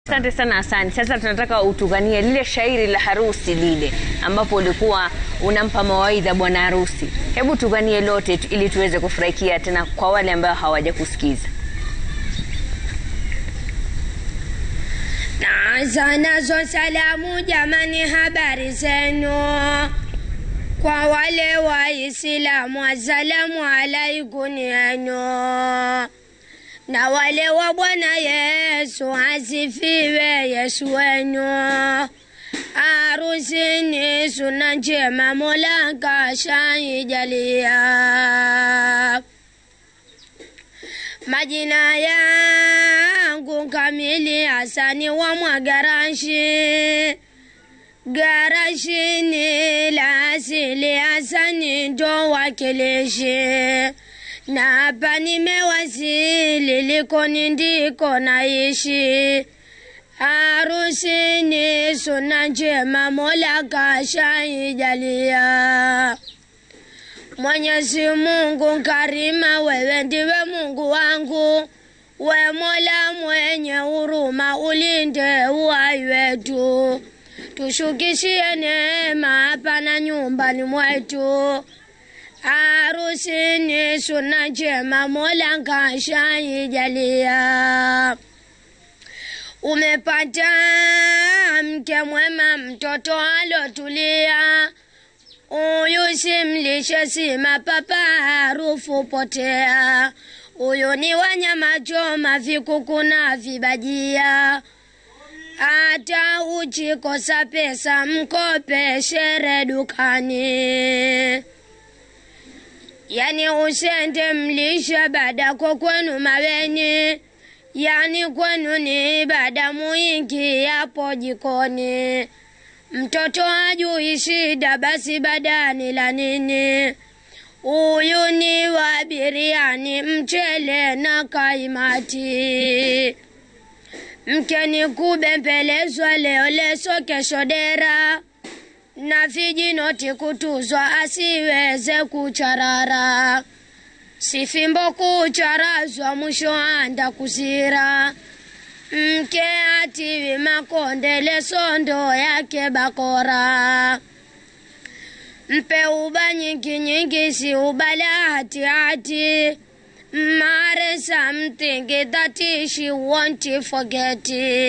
Asante sana Hasani. Sasa tunataka utuganie lile shairi la harusi lile ambapo ulikuwa unampa mawaidha bwana harusi. Hebu tuganie lote ili tuweze kufurahikia tena kwa wale ambao hawajakusikiza. Nazo salamu jamani, habari zenu kwa wale Waislamu, assalamu alaikum yenu. Na wale wa Bwana Yesu, asifiwe Yesu wenu. Harusini suna njema, Mola kashaijalia. Majina yangu kamili Hasani wa Mwagarashi. Garashini la asili Hasani ndo wakilishi. Na hapa nimewasili, likoni ndiko naishi. Harusini suna njema, Mola kashaijalia. Mwenyezi Mungu karima, wewe ndiwe Mungu wangu. We Mola mwenye huruma, ulinde uhai wetu. Tushukishie neema hapa na nyumbani mwetu. Harusini suna njema, Mola kashaijalia. Umepata mke mwema, mtoto alotulia. Uyu simlishe si mapapa, harufu potea. Uyu ni wanyama choma, vikuku na vibajia. Hata uchikosa pesa, mkope shere dukani. Yani usende mlisha badako kwenu maweni. Yani kwenu ni ibada muingi yapo jikoni. Mtoto hajui shida, basi badani la nini. Uyu ni wa biriani, mchele na kaimati. Mkeni kubembelezwa leo leso kesho dera. Na vijinoti kutuzwa asiweze kucharara. Sifimbo kucharazwa mwisho anda kuzira. Mke atiwi makonde leso ndo yake bakora. Mpe uba nyingi nyingi si ubala hati hati. Mare something that she won't forget.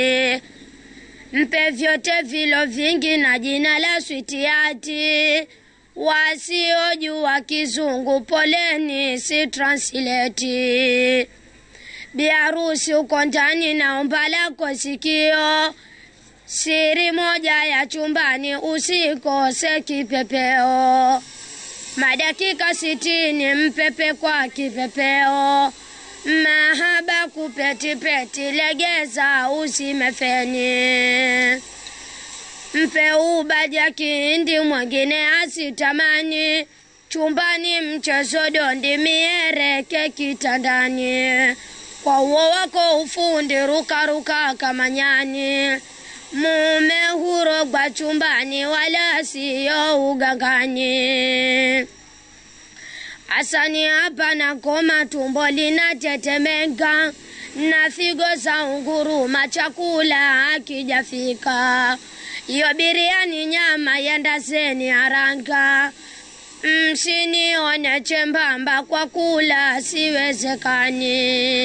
Mpe vyote vilo vingi na jina la sweetheart. Wasiojua kizungu poleni si translate. Biharusi uko ndani naomba lako sikio. Siri moja ya chumbani usikose kipepeo. Madakika 60 mpepe kwa kipepeo. Mahaba kupeti peti legeza usimefeni. Mpe ubaja kindi mwengine asitamani. Chumbani mchezo dondi miereke kitandani. Kwa uo wako ufundi ruka ruka kama nyani. Mume hurogwa chumbani wala siyo ugangani. Hasani hapa na koma, tumbo linatetemeka. Na figo za unguruma, chakula hakijafika. Iyo biriani nyama yandazeni haraka. Msinione chembamba kwa kula siwezekani.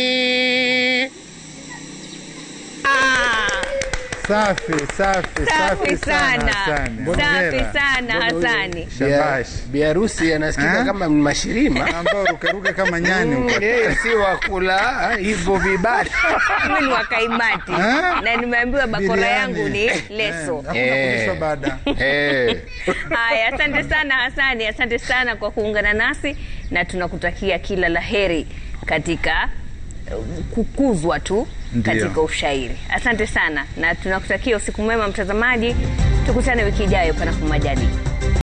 Safi sana Hasani. Safi sana Hasani. Shabash. Biharusi anasikika kama mashirima ambao rukaruka kama nyani huko. Si wakula hivyo vibali. Mimi ni wakaimati. Na nimeambiwa bakora yangu ni leso. Baada. Haya, asante sana Hasani, asante sana kwa kuungana nasi na tunakutakia kila laheri katika kukuzwa tu katika ushairi. Asante sana na tunakutakia usiku mwema mtazamaji. Tukutane wiki ijayo panapo majaliwa.